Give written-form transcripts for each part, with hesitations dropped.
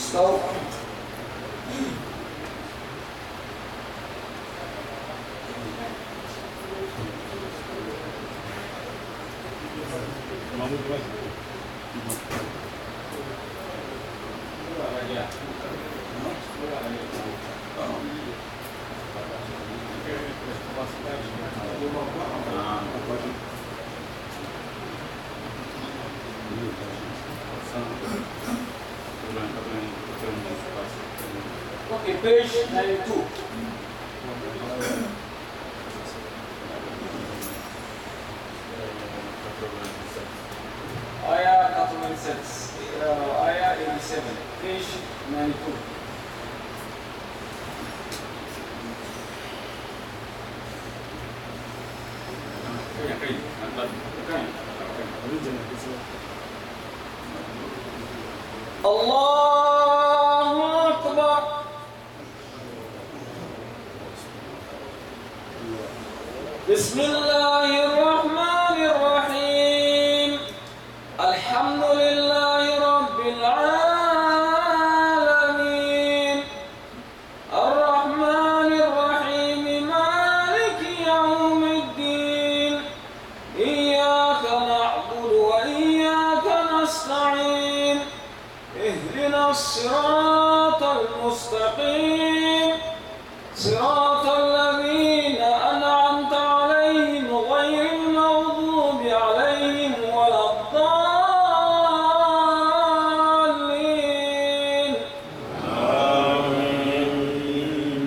استووا. Okay, page 92. Ayah 87, ayah 87, page 92. Allahu Akbar. Bismillahirrahmanirrahim. Alhamdulillahi Rabbil alamin. Ar-Rahmanir-Rahim. Maliki yawmiddin. Iyyaka na'budu wa iyyaka nasta'in. Ihdinas siratal mustaqim. Siratal ladzina an'amta 'alaihim ghairil maghdubi 'alaihim waladdallin. Amin.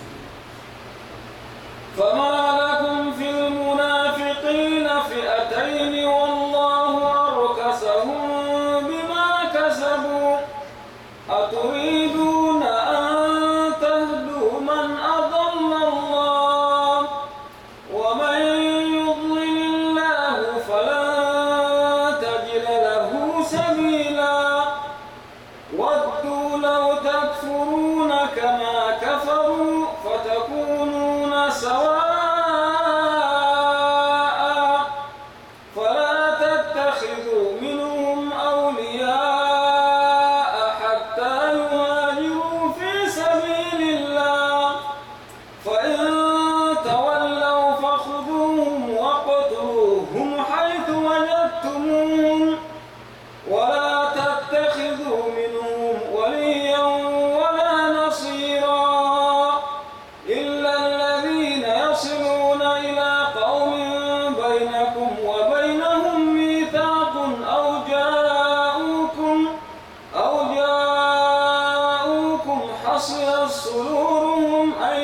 Fama lakum fil munafiqina fi'atayn wallahu arkasahum bima kasabu. Aturiduna an tahdu man adalla Allah wa man yudlilillahu falan tajida lahu sabila. Waddu law takfuruna kama kafaru fatakununa sawaa fala tattakhidhu minhum awliya'a hatta yuhajiru fi sabilillah. Fa in tawallaw fakhudhuhum waqtuluhum haythu wajadtumuhum wa la tattakhidhu minhum waliyyan wa la nasira illa alladhina yasiluna ila qaumin bainakum wa bainahum mithaqun aw ja'ukum hasiyat suduruhum an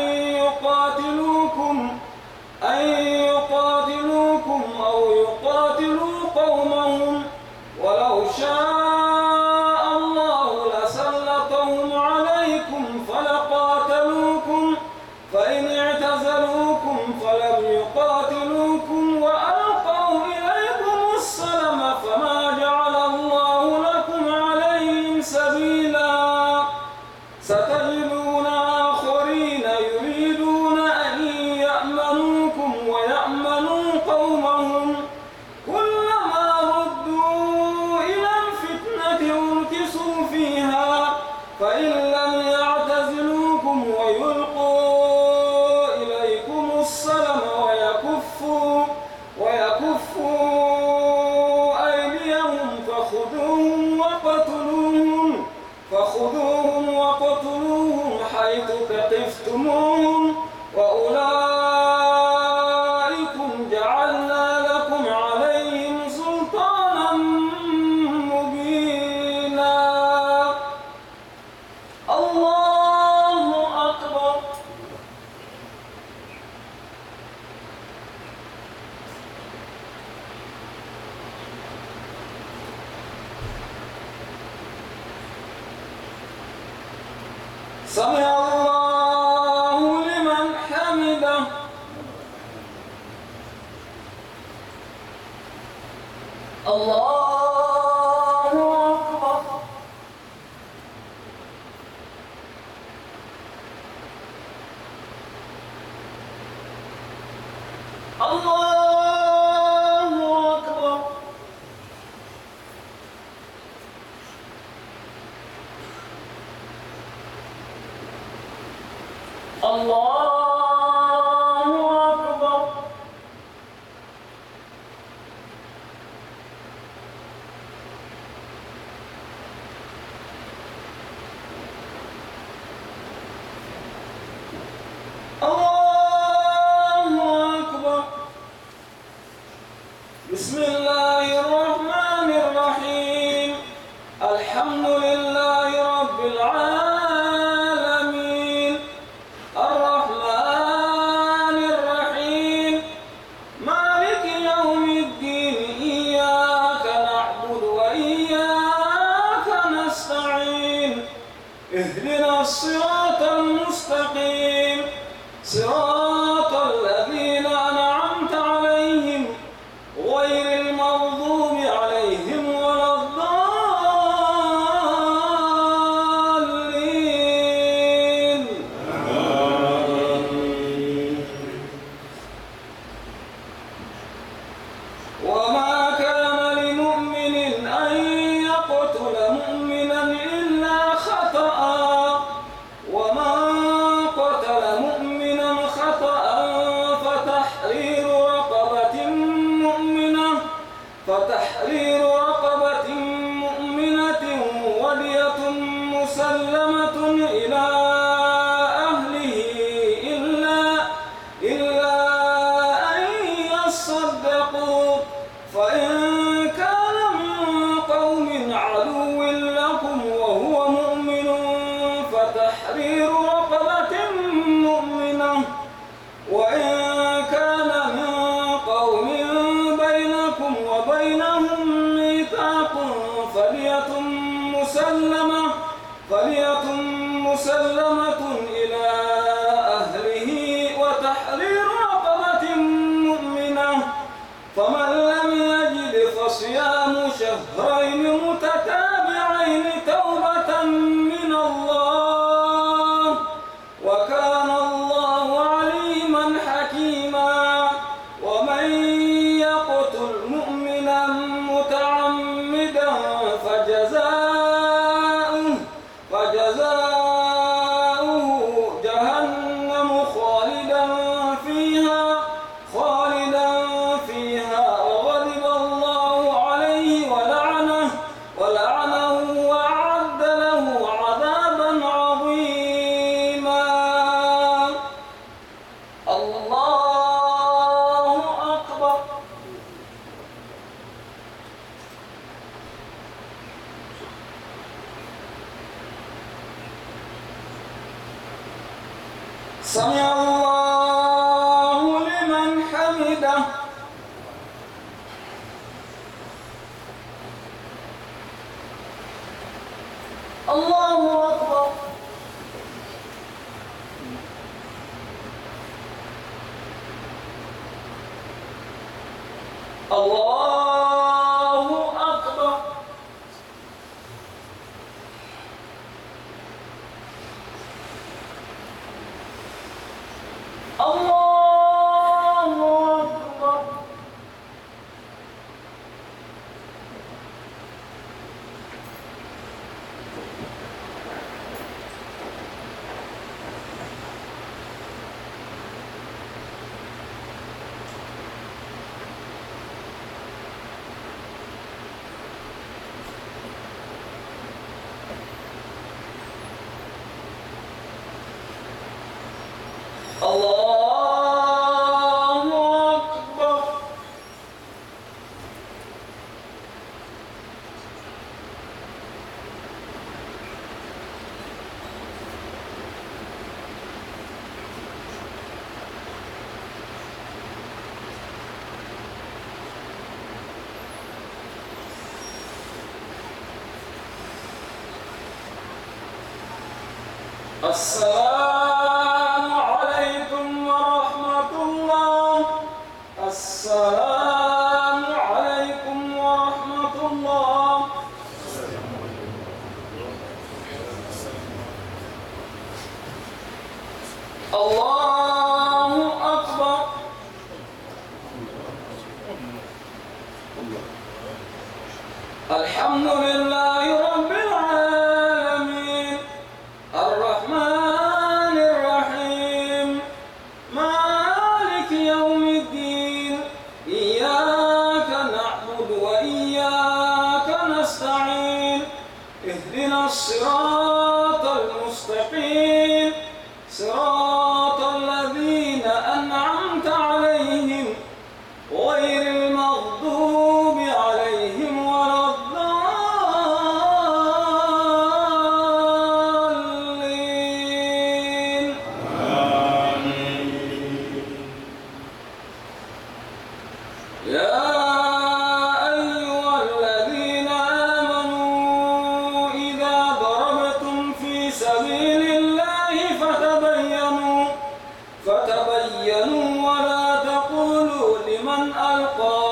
yuqatilukum aw yuqatilu qaumahum walau sha'a Allahu lasallatahum 'alaykum falaqatalukum fa in i'tazalukum falam yuqatilukum wa alqaw ilaykum as-salama fama ja'ala Allahu lakum 'alayhim sabila. Satajiduna akharina yuriduna an ya'manukum wa ya'manu qaumahum kullama ruddu ila al-fitnati urkisu fiha fa in lam ya'tazilukum wa yulqu ilaykum as-salama wa yakuffu aydiyahum فخذوهم وقتلوهم حيث ثقفتموهم وأولئكم جعلنا لكم عليهم سلطانا مبينا. الله أكبر. سمع الله لمن حمده. الله أكبر. الله أكبر. الله أكبر. الله أكبر. بسم الله الرحمن الرحيم. الحمد لله رب العالمين الرحمن الرحيم مالك يوم الدين إياك نعبد وإياك نستعين اهدنا الصراط المستقيم صراط الذين أنعمت عليهم غير المغضوب عليهم ولا الضالين. وما كان لمؤمن أن يقتل مؤمنا إلا خطأ ومن قتل مؤمنا خطأ فتحرير رقبة مؤمنة ودية مسلمة إلى أهله إلا أن يصدقوا فإن كان من قوم عدو لكم وهو مؤمن فتحرير رقبة مؤمنة وإن كان من قوم بينكم وبينهم ميثاق فدية مسلمة إلى أهله وتحرير رقبة مؤمنة فمن لم يجد فصيام شهرين متتابعين توبة من الله وكان الله عليما حكيما. ومن يقتل مؤمنا متعمدا فجزاؤه جهنم خالدا فيها وغضب الله عليه ولعنه وأعد له عذابا عظيما. الله أكبر. سمع الله لمن حمده. الله أكبر. الله أكبر. الله أكبر. الله أكبر. السلام عليكم ورحمة الله. السلام عليكم ورحمة الله. الله أكبر. الحمد لله رب العالمين الرحمن الرحيم اهدنا الصراط المستقيم صراط الذين أنعمت عليهم غير المغضوب عليهم ولا الضالين آمين. يا أيها الذين آمنوا إذا ضربتم في سبيل الله فتبينوا ولا تقولوا لمن ألقى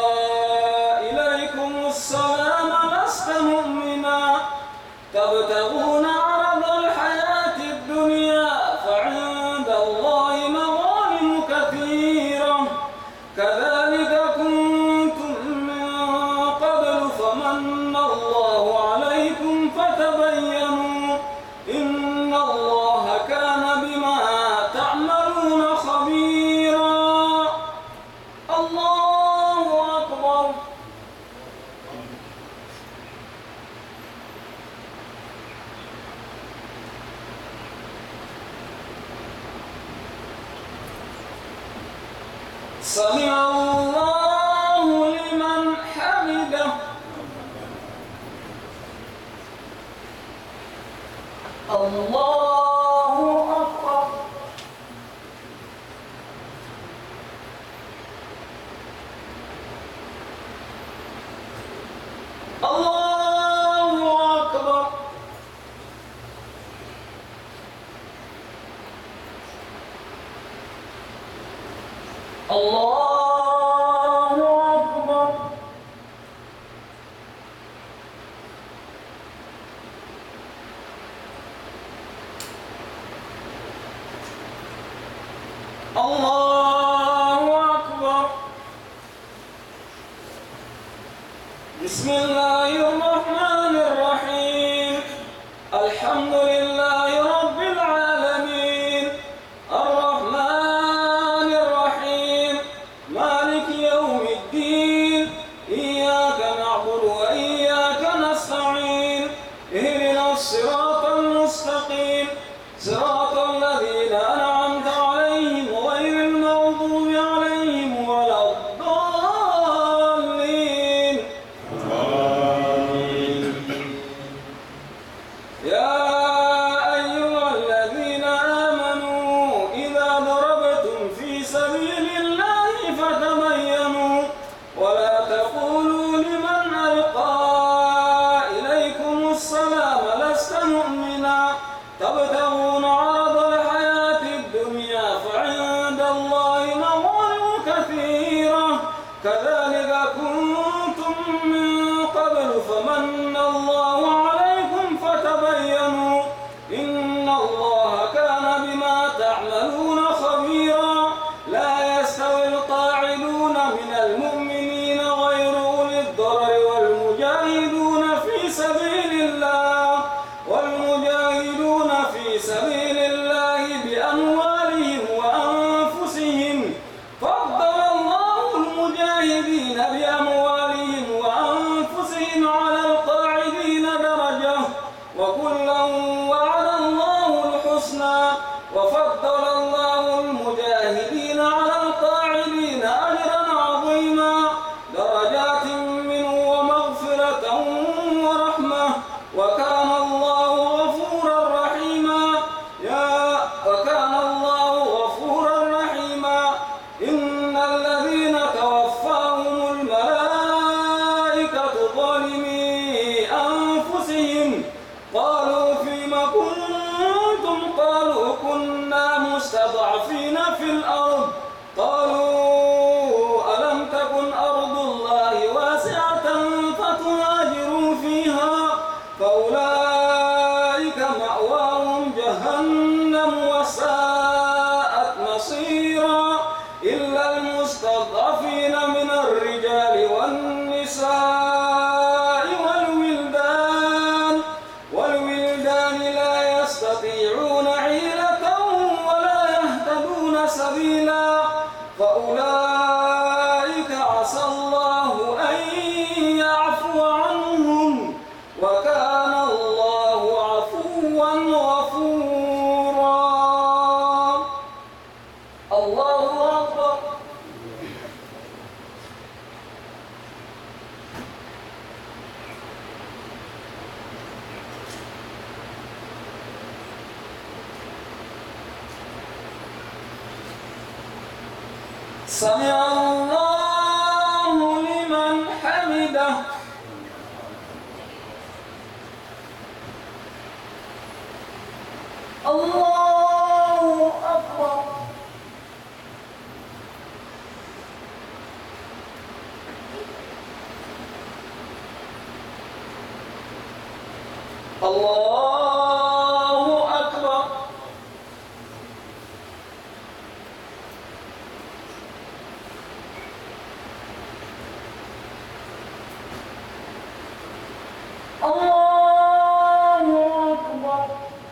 إليكم السلام لست مؤمنا تبتغون عرض الحياة الدنيا فعند الله مغانم كثيرة كذلك كنتم من قبل فمن الله عليكم فتبينوا إن الله كان بما تعملون خبيرا. الله أكبر. سمع الله لمن حمده. الله أكبر. الله أكبر. الله أكبر. الله أكبر. بسم الله الرحمن الرحيم الحمد لله رب العالمين الرحمن الرحيم مالك يوم الدين إياك نعبد وإياك نستعين اهدنا الصراط المستقيم صراط الذين أنعمت عليهم غير المغضوب عليهم ولا الضالين يا أيها الذين آمنوا إذا ضربتم في سبيل الله فتبينوا ولا تقولوا لمن ألقى إليكم السلام لست مؤمنا تبتغون عرض الحياة الدنيا فعند الله مغانم كثيرة كذلك كنتم من قبل فمن الله عليكم فتبينوا إن الله كان بما تعملون خبيرا لا يستوي القاعدون من المؤمنين غير أولي الضرر والمجاهدون في سبيل الله بأموالهم وأنفسهم فضل الله المجاهدين بأموالهم وأنفسهم على القاعدين درجة وكلا وعد الله الحسنى وفضل الله المجاهدين على القاعدين أجرا عظيما درجات منه ومغفرة ورحمة وكان الله غفورا رحيما إن الذين توفاهم الملائكة ظالمي أنفسهم قالوا فيم كنتم قالوا كنا مستضعفين في الأرض قالوا ألم تكن أرض الله واسعة فتهاجروا فيها فأولئك مأواهم جهنم وساءت مصيرا إلا المستضعفين من الرجال والنساء والولدان لا يستطيعون حيلة ولا يهتدون سبيلا فأولئك عسى الله أن يعفو عنهم وكان الله سمع الله لمن حمده. الله أكبر. الله أكبر. الله أكبر.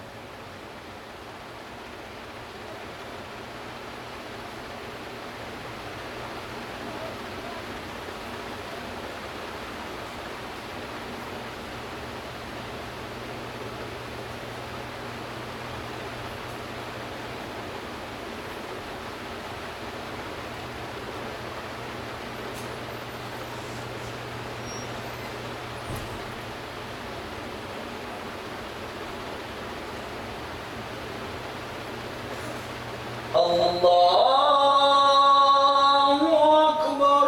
الله أكبر.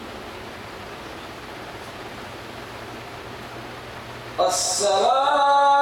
السلام